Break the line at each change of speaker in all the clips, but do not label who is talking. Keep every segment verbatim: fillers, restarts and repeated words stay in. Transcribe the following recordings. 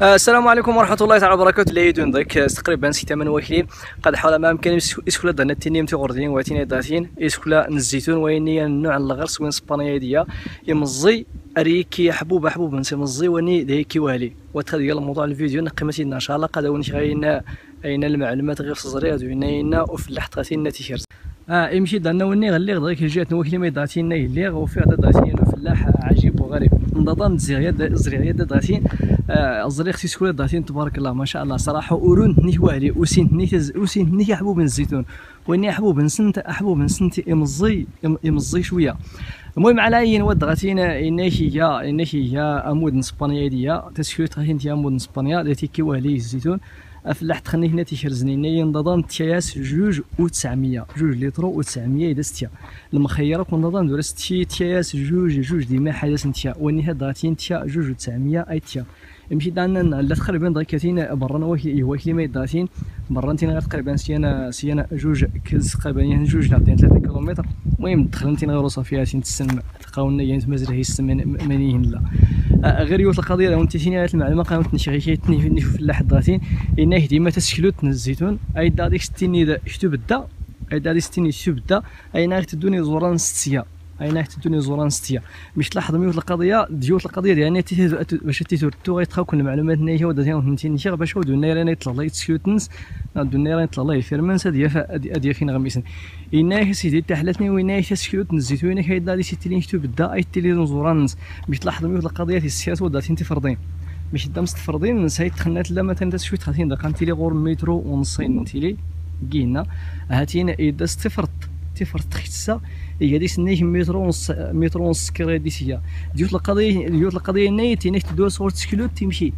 آه، السلام عليكم ورحمة الله تعالى وبركاته. لا يدون ضيك تقريبا ستة من وكيلين قد حول ما أمكن يسكولا دنا تنيم تغردين واتين داتين يسكولا نزيتون ويني النوع الغرس وين سبانيا ديا يمزي أريكي حبوب حبوب نسي مزي وني ديكي والي وتخذ يلا موضوع الفيديو نقيمتي إن شاء الله قد ونش غينا أين المعلومات غير صغيرة وينينا وفي اللحظة تاتين تيشيرت اه يمشي دانا وني غليغ ضيك جات نوكلي ما داتين يليغ وفي هذا داتين فلاح عجيب وغريب نضام زرياد زرياد داتين الزريق تيسكولا داتين تبارك الله ما شاء الله صراحه اورون ني والي وسين ني وسين ني حبوب الزيتون واني حبوب نسنت حبوب نسنت يمزي يمزي شويه. المهم على اي ود غاتينا اناكي يا اناكي يا امود اسبانيا ديا تسكولا غاتين تي امود اسبانيا التي كيوالي الزيتون افلاح تخني هنا تيشرزني ني نضام تياس جوج و تسعمية جوج لتر و تسعمية اذا ستيا المخيره كون نضام درست تي تياس جوج جوج ديما حاجه سنتيا وني هداتين تيا جوج و تسعمية اي تيا يمشي دانا لا تقريبا ضيكاتين برا وكي وكي ما داتين مرنتين تقريبا سيانا سيانا جوج كز تقريبا جوج نعطينا ثلاثة كيلومتر. المهم دخلتين غير وصافيها تنتسن تلقاونا يعني مازال هي السمن مانيهن لا غير يوت القضيه لو انت تيني المعلومه قالوا تنشي كيتني في اللحظه داتين انه ديما تسكلوت الزيتون اي داديك ستين شتو بدا اي داديك ستين شتو بدا اي ناك تدوني زوران ستيا اي ناك تدوني زوران ستيا باش تلاحظ ميوت القضيه ديوت القضيه ديال باش تيتورتو غيتخاو كل المعلومات نيا وداتين فهمتيني شي باش ودو النيران يطلع الله يتسكلوتنس دو النيران يطلع الله يفرمنس هادي هادي فين غميسن إناك سيدي تحلتني ويناك تسكلوت نزيت ويناك هيدا لي سيتيلين شتو بدا اي تيلي زوران باش تلاحظ ميوت القضيه تي السياسات وداتين تفرضين باش دام مستفرضين نسيت تخنات لا مثلا تا شويه خاطين دقه نتيلي غور مترو ونصين نتيلي كينا هاتينا اذا استفرت تفرت خصها هي دي سنيه متر ونص متر ونص كريديسيه ديوت القضيه ديوت القضيه نيتي نيك تدور صور تسكلوت تمشي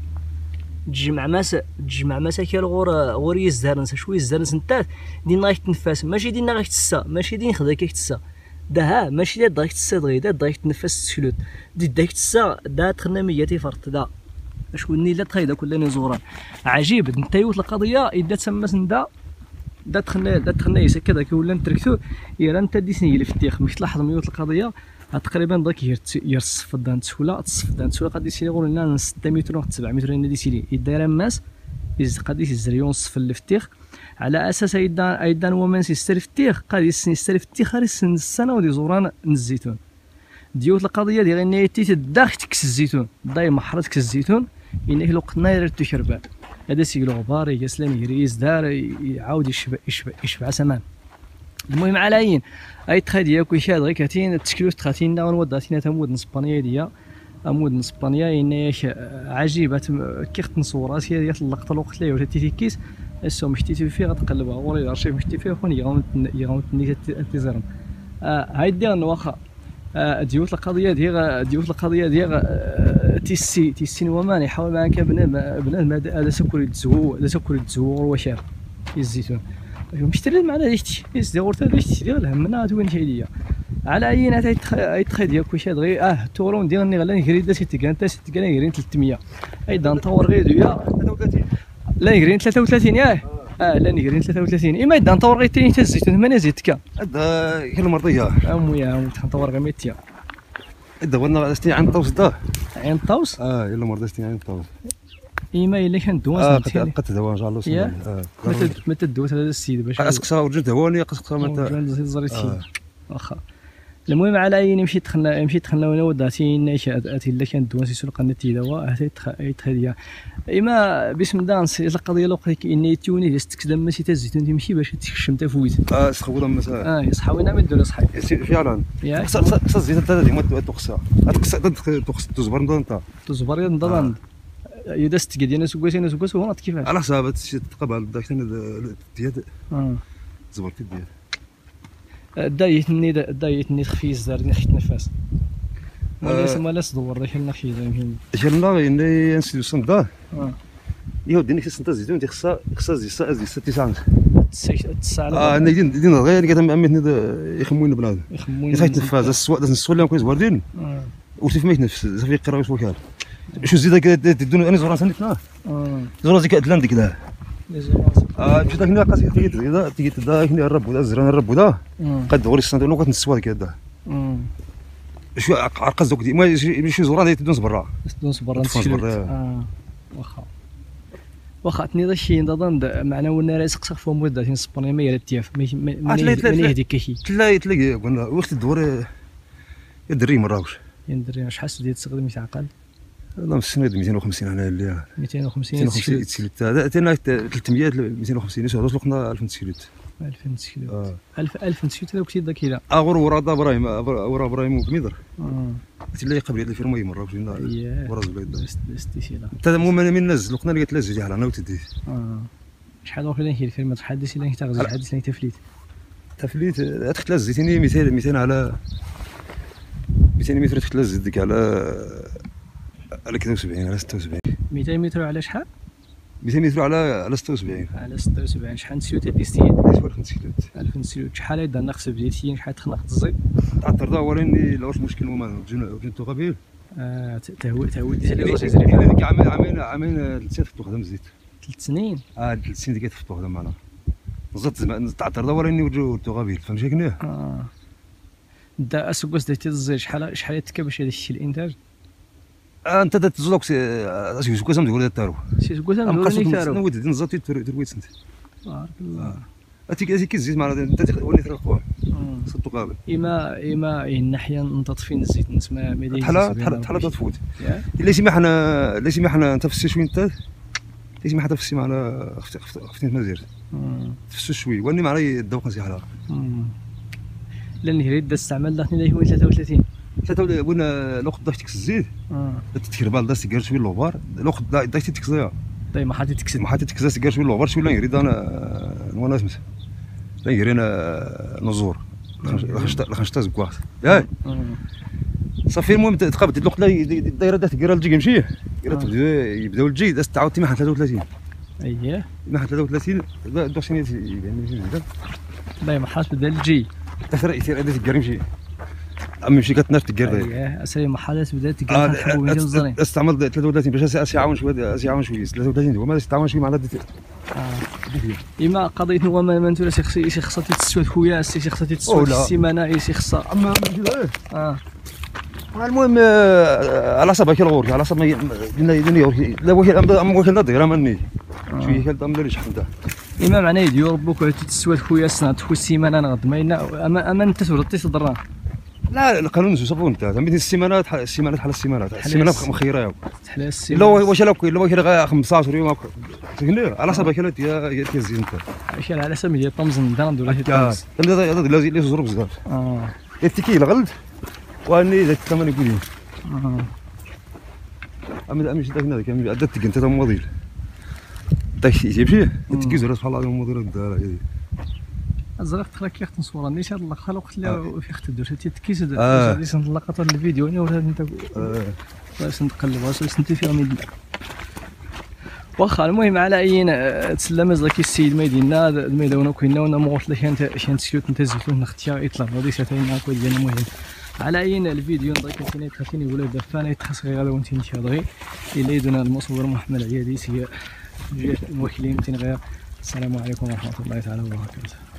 تجمع ماس تجمع مساكل غور غور يزدرنس شويه يزدرنس نتات دين غايك تنفس ماشي دين غايك تسا ماشي دين خداك تسا دا ها ماشي دا دايك تسا دغيا دا دايك تنفس تسكلوت دي دايك تسا دا تخنا مية تفرت دا شكون ني لا تخيدا كلني زوران عجيب انت يوت القضيه اذا تسمى سندا دا تخنا دا تخنا يسكدا كي ولا نتركتو يرا انت ديسني اللي في التيخ مش تلاحظ ميوت القضيه تقريبا داك يرصف دان تسولا تصف دان تسولا قد يسير يقول لنا ستة متر واحد سبعة متر هنا ديسيلي يداير ماس يز قد يزريون صف اللي في التيخ على اساس ايضا ايضا هو من يستلف في التيخ قد يستلف في التيخ السن السنه ودي زوران الزيتون ديوت القضيه ديال ان يتي تداخ تكس الزيتون داي محرتك الزيتون انه لو قطنا يرد تشربان هذا سيلو غبار يسلم يريز دار يعاود يشبع يشبع يشبع سمان. المهم على عين اي تخاديا كل شيء غير كاتين تشكيلو تخاتين ونوداتينا تمود اسبانيا ديا امود اسبانيا ان عجيبه كيخت نصورات هي ديال اللقطه الوقت لا ولا تيكيس السو مشتي فيه غتقلبها ورا الارشيف مشتي فيه خون يغاون يغاون تيزرم هاي ديال واخا ديوت القضيه ديال ديوت القضيه ديال تيسي تيسي ومان يحاول معاك بنادم بنادم هذا سكر يتزوو هذا سكر يتزوو وشار الزيتون مشتري معنا ديشتي يس ديال ورتا ديشتي ديال همنا توين شي ليا على عينات اي تخي ديال كلشي دغيا اه تورون ديالني غلا نغري دا سيتي كان تا سيتي كان نغري ثلاثمية ايضا نطور غير دويا ثلاثة وثلاثين لا نغري ثلاثة وثلاثين ياه اه لا نغري ثلاثة وثلاثين اما ايضا نطور غير تاني تا الزيتون ثمانية زيتك
هذا كيلو مرضيه
امويا نطور غير مية
هذا هو ستين عين طوس دا
عين طوس
اه الا مرضيه ستين عين طوس
ايما الا كان دوز
اه قد قد دوا ان شاء الله
اه متى متى دوز هذا السيد باش
اسقسا ورجل هواني قسقسا
متى زريتي واخا. المهم على عيني مشيت دخلنا مشيت دخلنا وانا وداتي ناشات اتي الا كانت دوز يسول قناتي دوا اتي هذه اما بسم دانس القضيه لو قلت اني توني استكدم ماشي تا الزيتون تمشي باش تكشم تا فويت
اه سخونا مسا
اه يصحاوينا من دول صحي
فعلا خص الزيت تا ديما تقصا تقصا تقص تزبر نضا
تزبر نضا اذا استقد انا سوقت انا سوقت هو كيفاش
على حساب تقبل داك ديال
اه
زبر كي ديال
دايتني دايتني خفيز دارني خيت نفاس ولا سما لا صدور داك النخي يمكن
جرنا اني نسيو صندا
اه
يوديني في صندا زيتون دي خصها خصها زي ساعه زي تسعة
تسعة
اه انا دين دين غير قالت عمتني يخموني بنادم
يخموني
خايت نفاز السواق السواق اللي كويس واردين
اه
وتف ما يتنفس صافي يقرا واش وكال شو زيد تدون انا زوران سنت اه زوران زيك ادلان ديك لا اه مشيت هنا قاسي تيت كذا تيت دا هنا الرب ودا زران الرب ودا قد غوري السنه لو كتنسوا كذا شو عرقز دوك دي ما شي زوران تدون برا
تدون برا اه واخا واخا تني داكشي نضن معنا ونا راه سقسق فهم ود داتين سبانيا ما يرا تياف ما من يهدي كيشي
تلا تلاقي قلنا وقت الدور يا دري مراوش
يا دري شحال ديال تستخدم يتعقل
والله السنه مئتين وخمسين على اللي
مئتين وخمسين
مئتين وخمسين تسكيلوت هذا تينا ثلاثمية مئتين وخمسين سوى لقنا ألف تسكيلوت
ألف تسكيلوت ألف ألف تسكيلوت كنتي داكيلا
اغور ورا دا ابراهيم ورا ابراهيم وكميدر
اه
تلاقي قبل هذا الفيرما يمر جينا ورا زبيد
استيسيلا
حتى المهم من نزل لقنا لقيت لا زوج على انا وتدي
اه شحال وقت هي الفيرما تحدث لي تاع غزال حدث لي تفليت
تفليت تخت لا زيتيني مئتين مئتين على مئتين متر تخت لا زيدك على على كذا وسبعين على ستة وسبعين
مئتين متر على شحال
مئتين متر على على ستة وسبعين
على ستة وسبعين شحال نسيوت ديستين
ألف تسكيلوت
ألف نسيوت شحال يدا نقص بديتين شحال تخنق الزيت
تعثر دا وراني لا واش مشكل هما جينا تو قبيل
اه تهوي تهوي ديال لي زوج
هذيك عامين عامين عامين ثلاث سنين تفتو خدام الزيت
ثلاث سنين
اه ثلاث سنين ديك تفتو خدام معنا زدت تعثر دا وراني ورجو تو قبيل فهمتي كناه
اه دا اسوق ديتي الزيت شحال شحال تكا باش هذا الشيء الانتاج
آه انت تزوق سي سوق سام تقول تارو
سي سوق سام تقول تارو
نود دين زاتي ترويت سنت
بارك الله
اتيك اتيك الزيت معنا انت ولي ترقوا صدق قابل
اما اما الناحيه نتطفين الزيت نسمع ميدي
حلا حلا تفوت الا سي ما حنا لا سي ما حنا انت في السي شوي انت لا سي ما حتى في السي معنا خفتي مزير في السي شوي واني معنا الذوق نسي حلا
لان هريد استعمل داخلي هو ثلاثة وثلاثين
ثلاثة وين لو خديت تكس الزيت اه تتكير بال داس تكير شوي لوفار لو خد دايتي تكسيا
طيب ما حد تكسد
ما حد تكسا تكير شوي لوفار شوي لا يريد انا وانا اسمس لا يرينا نزور خنشتا زكواخ ياك صافي المهم تقابلت الوقت الدايره دات كيرا الجي يمشي يبداو الجي داز تعاود تي محل ثلاثة وثلاثين
اييه
محل ثلاثة وثلاثين دوك سنين يعني
باي ما حاس بدا الجي
تفرق يصير هذا تكير يمشي امي مشي كتناش تكير
اييه اسري محلات بدات تكير نحبوا بين الزرين
استعمل ثلاثة وثلاثين باش اسيعاون شويه اسيعاون شويه ثلاثة وثلاثين هو ما استعمل شويه مع هذا
اه اما قضيه هو ما ما انت خصي شي خصها تتسوى خويا سي خصها تتسوى السيمانه اي شي خصها
اما
اه
المهم على حسب كي الغور على حسب ما لا وكيل ام وكيل دايره مني شويه كل دام ليش حمده
اما معناه يدير ربك تتسوى خويا سنه تخوي السيمانه نغد ما اما اما انت تورطي تضران
لا القانون صافو انت مثل السيمانات السيمانات حل السيمانات السيمانات مخيره
تحلى
السيمانات لا واش لا لا واش خمسطاش يوم على حسب كيلات يا يا تزين انت
اش على حسب ديال طمزن دان ولا
طمز هذا لازم لازم زرب بزاف
اه
التكيل غلط واني ذاك الثمن يقول لي
اه
اما امشي ذاك هذاك عدت تك انت موديل داك يمشي التكيز راه سبحان الله موديل الدار
الزرق تخلى كي خت نصور نيش هاد اللقطه الوقت اللي في خت دوش تكيس هاد اللقطه الفيديو انا ورا انت باش نتقلب واش انت فيها ميدي واخا المهم على اين تسلم زكي السيد ميدينا الميدونه كاينه وانا مغوت لك انت شان تسيوت انت زيتون اختيار يطلع غادي ساتين هكا ديال المهم على اين الفيديو نضيك كاين تخافيني ولا دفانه يتخص غير وانت نتهضري الا يدنا المصور محمد العيادي سي جهه الموكلين تنغير. السلام عليكم ورحمه الله تعالى وبركاته.